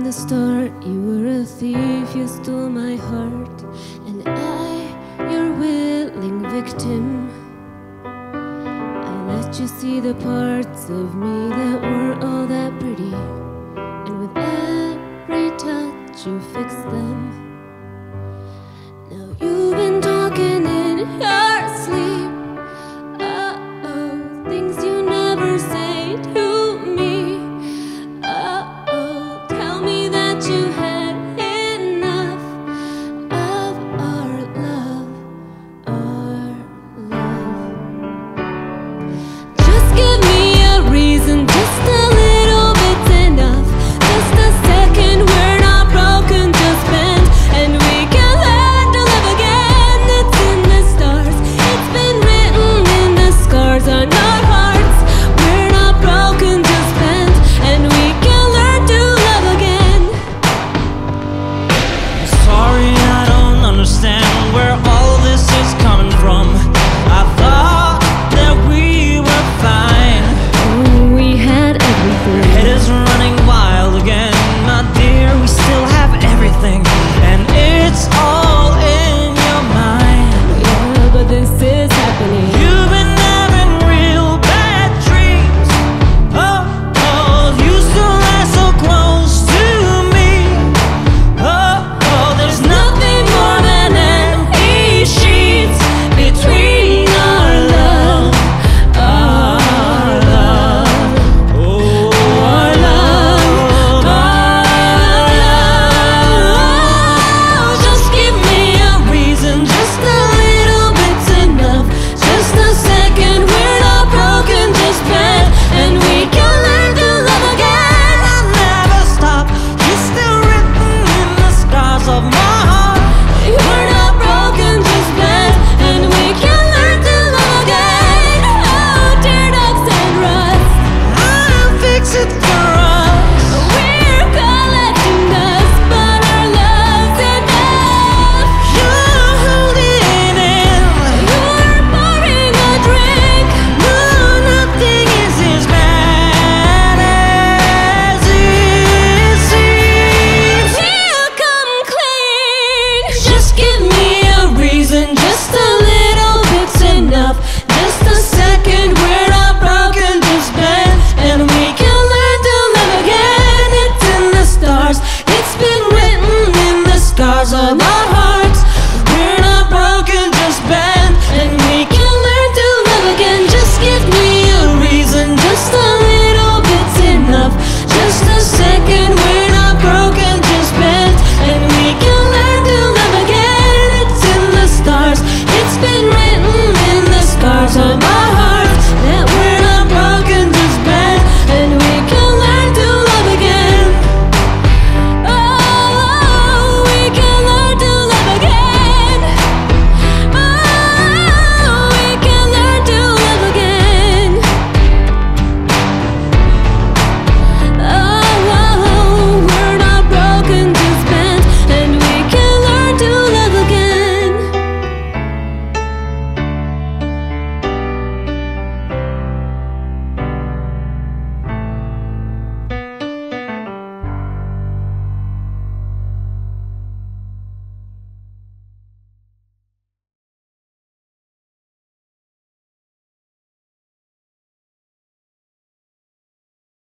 the start, you were a thief, you stole my heart, and I, your willing victim. I let you see the parts of me that weren't all that pretty, and with every touch you fixed them. Now you've been talking in your sleep, uh-oh, things you never say to me. Uh-oh, tell me that you had enough of our love, our love. Just give me a reason, just a little bit's enough. Just a second, we're not broken, just bent, and we can learn to live again. It's in the stars, it's been written in the scars on our hearts. We're not broken, just bent, and we can learn to love again. I'm sorry, I don't understand where all this is coming from. I thought that we were fine. Oh, we had everything. Your head is running wild again, my dear. We still have everything, and it's all in your mind. Yeah, but this is happening. You've been having real bad dreams. Oh, you still lie so close to me. Oh, there's nothing more than empty sheets between our love, our love. Oh, our love, our love. Just give me a reason, just a little bit's enough. Just a second, we're not broken, just bent, and we can learn to love again. I'll never stop, you're still written in the scars of my heart. We're not broken, just bent, and we can learn to love again. Oh, teardrops and rust, I'll fix it for us. we're collecting dust, but our love's enough. You're holding in. You're pouring a drink. No, nothing is as bad as it seems. We'll come clean. Just give me a reason, just a little bit's enough. Just a second, we're not broken, just bent, and we can learn to live again. It's in the stars, it's been written in the scars of our hearts.